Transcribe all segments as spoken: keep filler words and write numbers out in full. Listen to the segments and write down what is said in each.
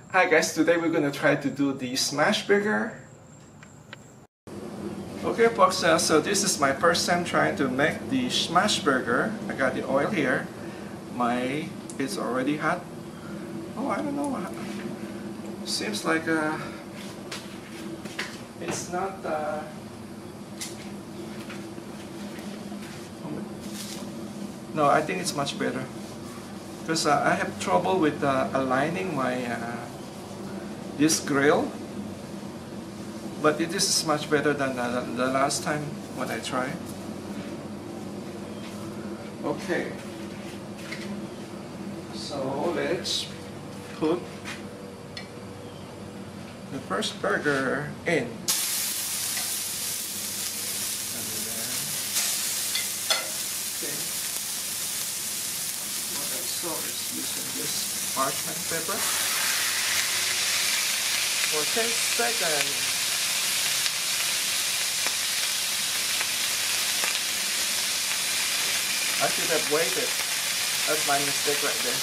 Hi guys, today we're going to try to do the Smashburger. Okay folks, uh, so this is my first time trying to make the Smashburger. I got the oil here. My, it's already hot. Oh, I don't know. Seems like uh, it's not uh, no, I think it's much better because uh, I have trouble with uh, aligning my uh, this grill, but it is much better than the, the last time when I tried. Okay, so let's put the first burger in. And then, okay, what I saw is using this parchment paper for ten seconds. I should have waited. That's my mistake right there.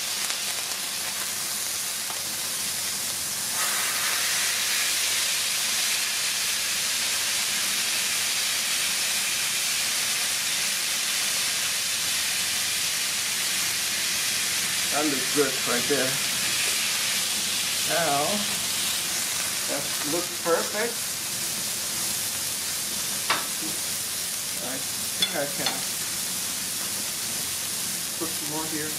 That looks good right there. Now, that looks perfect. I think I can put some more here.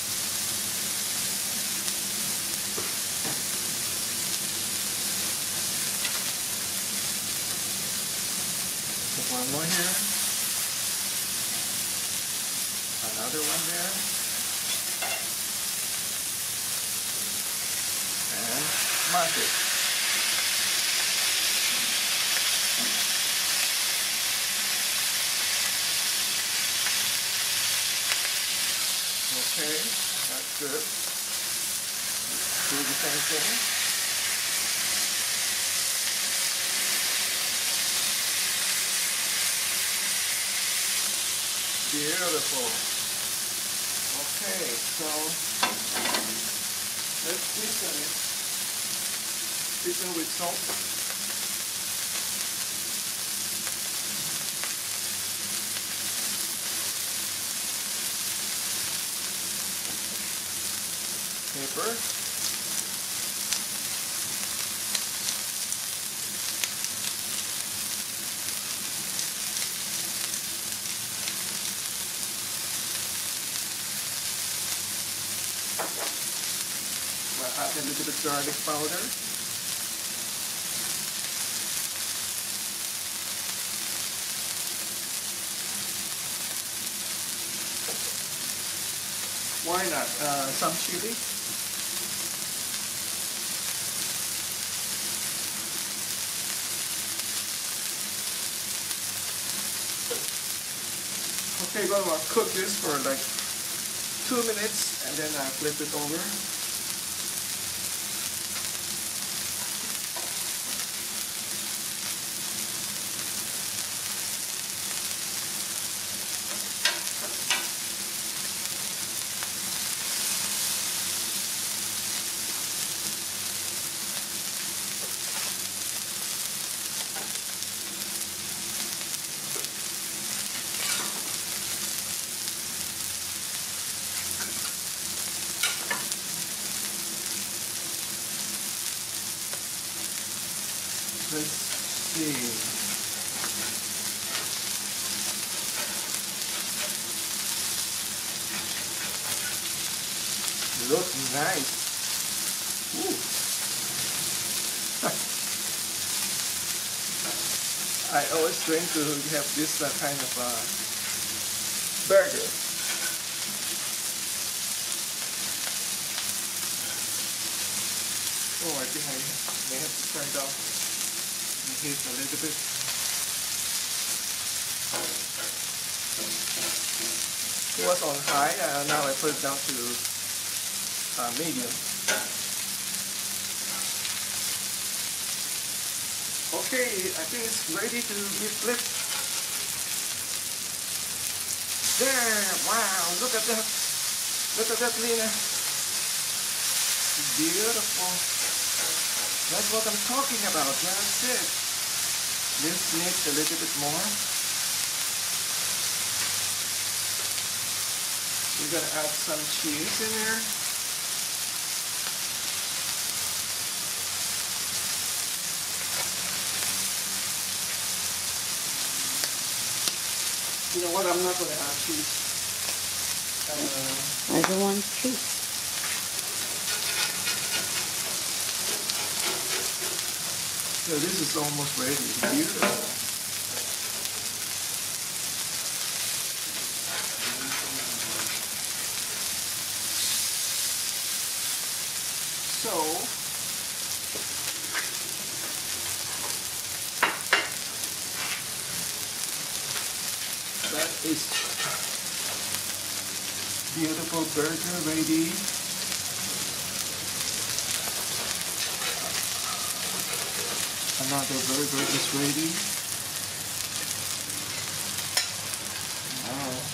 Put one more here. Another one there. And mash it. Okay, that's good. Do the same thing. Beautiful. Okay, so let's season it. Season with salt. Pepper. I'll add a little bit garlic powder. Why not? Uh, some chili. Okay, we're gonna cook this for like two minutes and then I flip it over. Let's see. Looks nice. Ooh. I always dream to have this uh, kind of uh, burger. Oh, I think I may have to turn it off. Heat a little bit. It was on high, uh, now I put it down to uh, medium. Okay, I think it's ready to be flipped. There! Wow! Look at that! Look at that, Lena! Beautiful. That's what I'm talking about. That's it. This needs a little bit more. We're gonna add some cheese in here. You know what? I'm not gonna add cheese. Uh, I don't want cheese. So this is almost ready. Beautiful. So that is beautiful burger ready. Another burger is ready. Wow.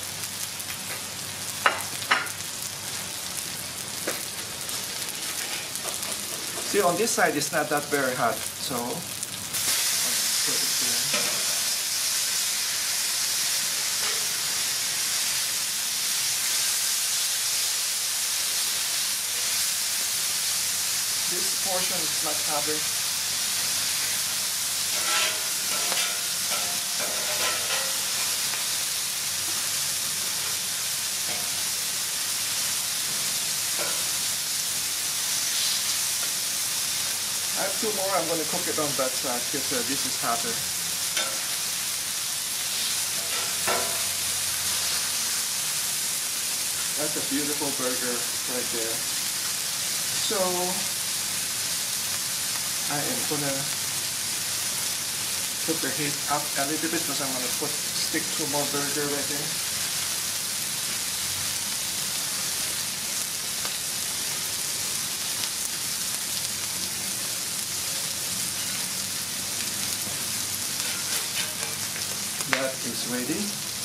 See, on this side it's not that very hot, so I'll put it there. This portion is not covered. I have two more. I'm going to cook it on that side because uh, this is hotter. That's a beautiful burger right there. So I am going to put the heat up a little bit because I'm going to put stick two more burger right there. That is ready,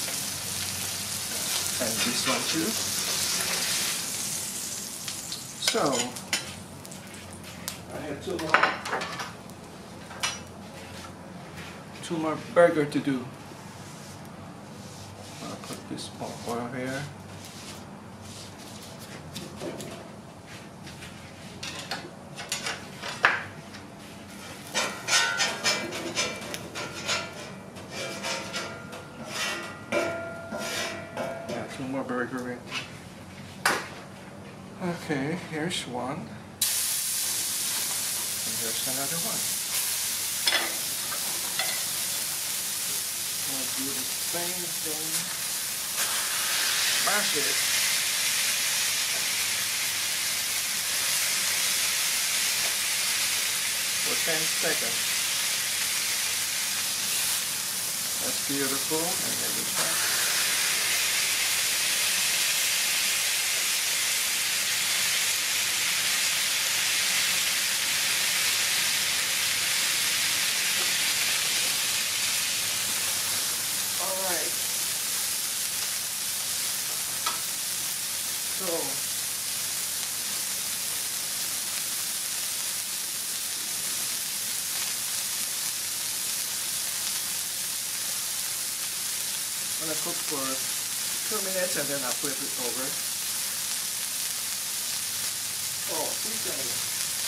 and this one too. So I have two more, two more burger to do. I'll put this more oil here. Two more burger in. Okay, here's one. And here's another one. I'll do the same thing. Mash it. For ten seconds. That's beautiful. And then we try. So, I'm gonna cook for two minutes and then I'll flip it over. Oh, season it.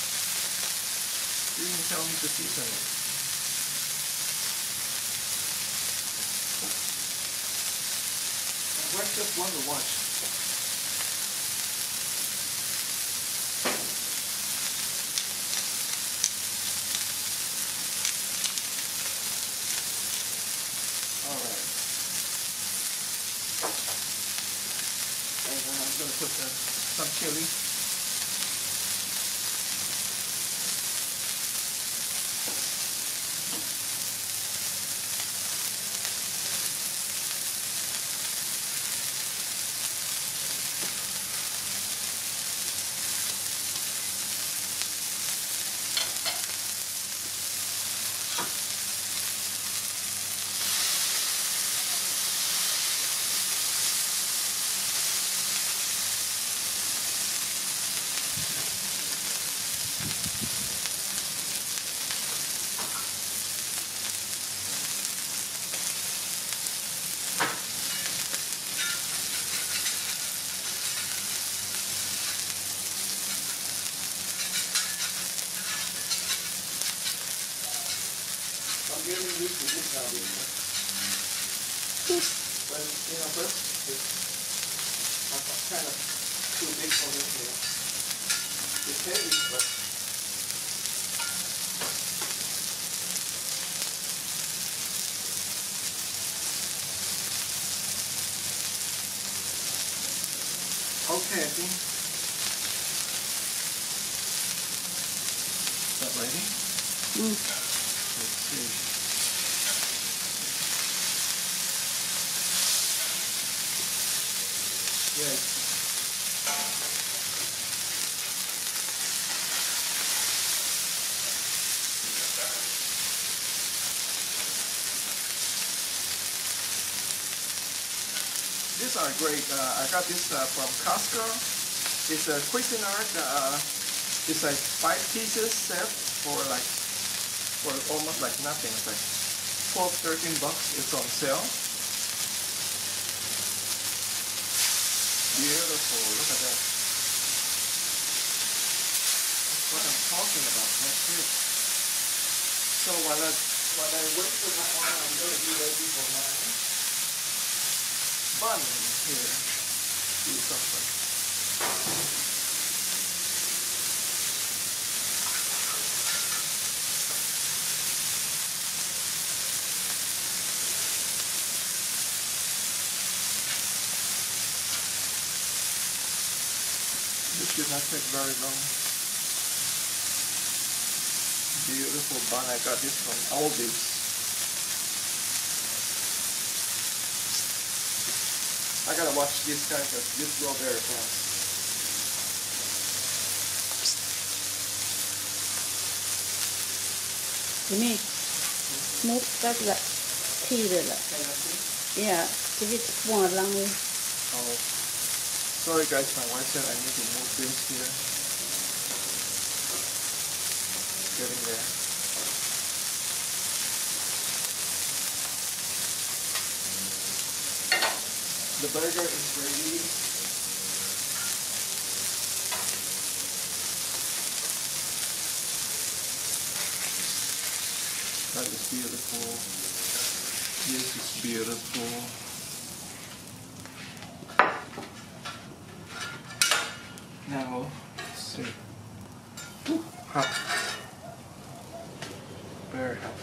You didn't tell me to season it. Where's just one to watch? Alright. And then I'm going to put uh, some chili. But you know, first it's kind of too big for me here. It's heavy, but okay, I think. Is that ready? Mm. Let's see. Yes. These are great. Uh, I got this uh, from Costco. It's a Cuisinart. Uh, it's like five pieces set for like for almost like nothing. It's like twelve, thirteen bucks. It's on sale. Beautiful. Look at that. That's what I'm talking about. That's it. So while I while I wait for that one, I'm going to be ready for mine. Bun here. Do something. This should not take very long. Beautiful bun. I got this from Aldi's. I gotta watch this guy because this go very fast. Jimmy, move that là thi rồi là. Yeah, give it more long. Oh, sorry guys, my wife said I need to move this here. Getting there. The burger is ready. That is beautiful. This is beautiful. Now, let's see. Ooh, hot. Very hot.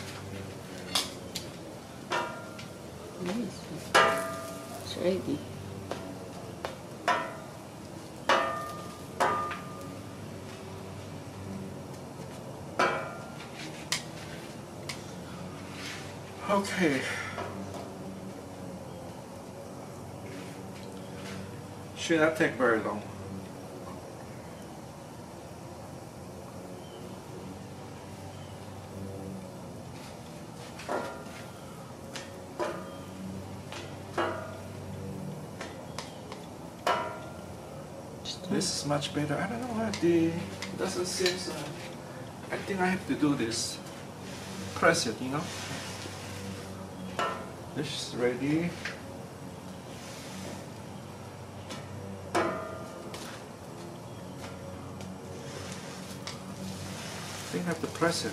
Nice. It's ready. Okay. Should not take very long. This is much better. I don't know why the it doesn't seem so. I think I have to do this. Press it, you know. This is ready. I think I have to press it.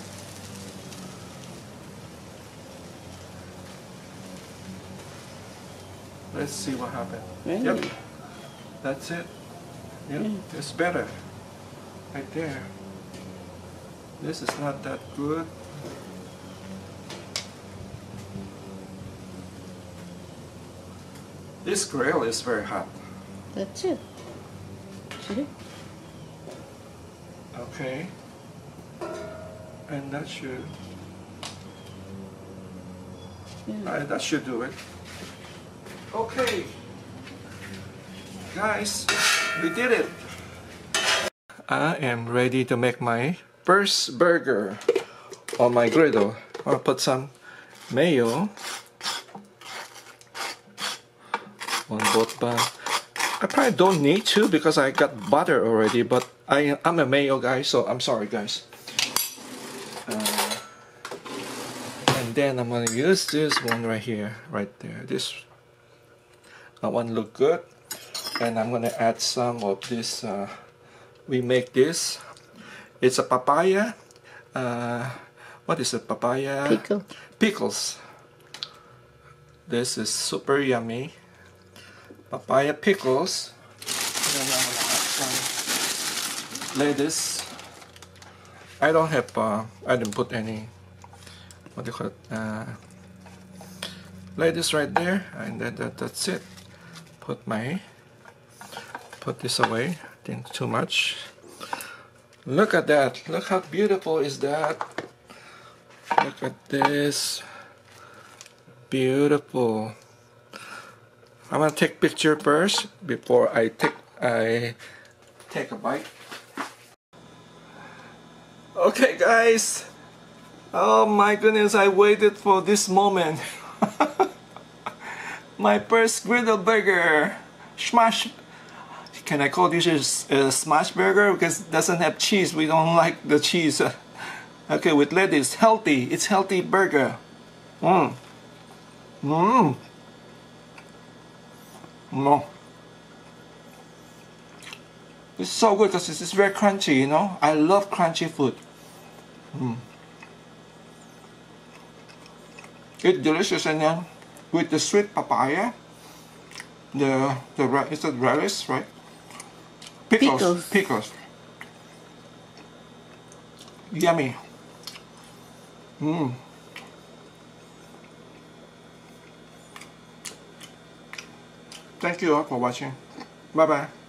Let's see what happens. Really? Yep. That's it. Yep, Mm. it's better. Right there. This is not that good. This grill is very hot. That's it. See? Okay. And that should Yeah. uh, that should do it. Okay. Guys, we did it. I am ready to make my first burger on my griddle. I'll put some mayo on both bun. I probably don't need to because I got butter already, but I, I'm a mayo guy, so I'm sorry guys. Uh, and then I'm gonna use this one right here, right there. This uh, one look good. And I'm gonna add some of this. Uh, we make this. It's a papaya. Uh, what is it? Papaya Pickle. pickles. This is super yummy. Papaya pickles. Lettuce. I don't have, uh, I didn't put any, what do you call it, uh, lettuce right there, and that, that, that's it. Put my, put this away, didn't too much. Look at that, look how beautiful is that. Look at this, beautiful. I'm gonna take picture first before I take, I take a bite. Okay guys, oh my goodness, I waited for this moment. My first Griddle burger. Smash. Can I call this a, a Smashburger? Because it doesn't have cheese. We don't like the cheese. Okay, with lettuce. Healthy. It's healthy burger. Mmm. Mmm. No. It's so good because it's very crunchy, you know. I love crunchy food. Mm. It's delicious, and then with the sweet papaya, the the is it relish, right? Pickles, pickles, pickles. Yummy. Mm. Thank you all for watching. Bye bye.